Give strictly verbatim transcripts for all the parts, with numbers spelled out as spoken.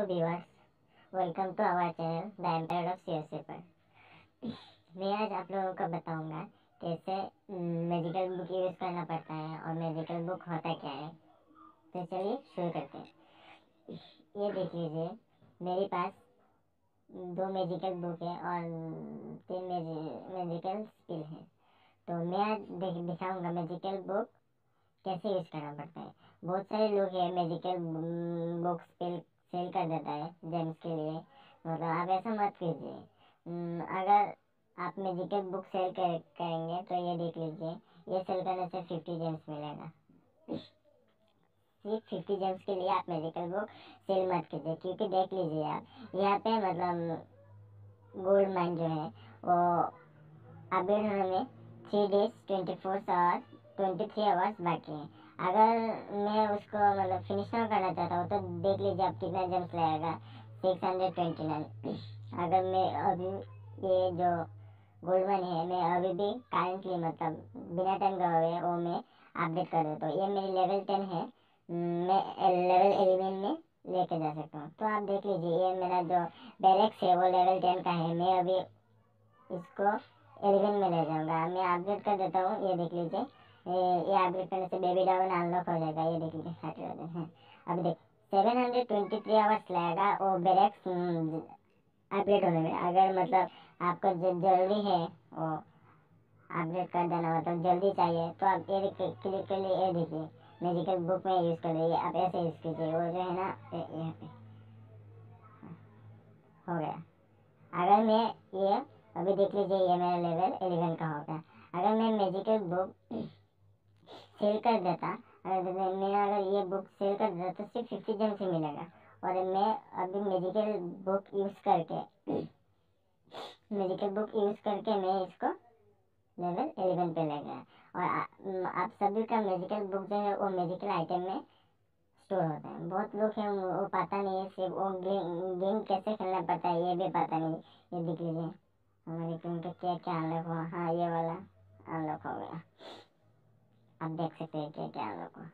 viewers, welcome to our channel The Empire of C S A पर। मैं आज आप लोगों को बताऊंगा कैसे मैजिकल बुक यूज़ करना पड़ता है और मैजिकल बुक होता क्या है। तो चलिए शुरू करते हैं। ये देख लीजिए, मेरे पास दो मैजिकल बुक है और तीन मैजिकल स्किल है। तो मैं आज देख दिखाऊंगा मैजिकल बुक कैसे यूज़ करना पड़ता है। बहुत सारे लोग हैं मैजिकल बुक स्पेल सेल कर देता है जेम्स के लिए, मतलब आप ऐसा मत कीजिए। अगर आप मैजिकल बुक सेल कर, करेंगे तो ये देख लीजिए, ये सेल करने से फिफ्टी जेम्स मिलेगा। सिर्फ फिफ्टी जेम्स के लिए आप मैजिकल बुक सेल मत कीजिए, क्योंकि देख लीजिए आप यहाँ पे मतलब गोल्ड माइन जो है वो अपडेट होने में three days twenty four hours twenty three hours बाकी हैं। अगर मैं उसको मतलब फिनिश ना करना चाहता हूँ तो देख लीजिए आप कितना जेम्स लगेगा, सिक्स हंड्रेड ट्वेंटी नाइन। अगर मैं अभी ये जो गोल्ड वन है मैं अभी भी करेंटली मतलब बिना टाइम गवाए वो मैं अपडेट कर देता हूँ। ये मेरी लेवल टेन है, मैं लेवल इलेवन में लेके जा सकता हूँ। तो आप देख लीजिए ये मेरा जो बैरेक्स है वो लेवल टेन का है, मैं अभी इसको इलेवन में ले जाऊँगा। मैं अपडेट कर देता हूँ, ये देख लीजिए, ये अपडेट करने से बेबी डाउन अनलॉक हो जाएगा। ये देख लीजिए थर्टी थाउजेंड है। अभी देख seven hundred twenty three hours लगेगा वो बैरेक्स अपडेट होने में। अगर मतलब आपको जरूरी है वो अपडेट कर देना, मतलब जल्दी चाहिए, तो आप ये क्लिक कर लिए, ये देखिए मैजिकल बुक में यूज़ कर लीजिए। आप ऐसे यूज़ कीजिए, वो जो है ना यहाँ पे हो गया। अगर मैं ये अभी देख लीजिए ये मेरा लेवल इलेवन का हो गया। अगर मैं मैजिकल बुक सेल कर देता, अगर मैं अगर ये बुक सेल कर देता तो सिर्फ फिफ्टी जेम्स ही मिलेगा। और मैं अभी मैजिकल बुक यूज़ करके मैजिकल बुक यूज़ करके मैं इसको लेवल इलेवन पे ले गया। और आ, आप सभी का मैजिकल बुक जो है वो मैजिकल आइटम में स्टोर होता है। बहुत लोग हैं वो पता नहीं है, सिर्फ वो गेम गेम कैसे खेलना पड़ता है ये भी पता नहीं। ये देख लीजिए हमारे गेम का क्या क्या अनलॉक हुआ, हाँ ये वाला अनलॉक हो गया। आप देख सकते हैं क्या क्या अनलॉक हुआ।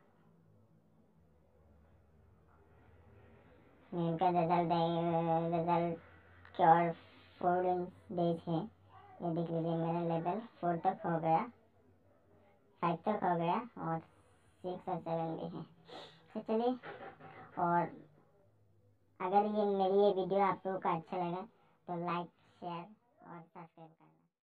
गेम का रिजल्ट रिजल्ट के और फोर डेज है। ये देख लीजिए मेरा लेवल फोर तक हो गया, फाइव तक हो गया और सिक्स और सेवन भी है। तो चलिए, और अगर ये मेरी ये वीडियो आप लोगों को अच्छा लगा तो लाइक शेयर और सब्सक्राइब करें।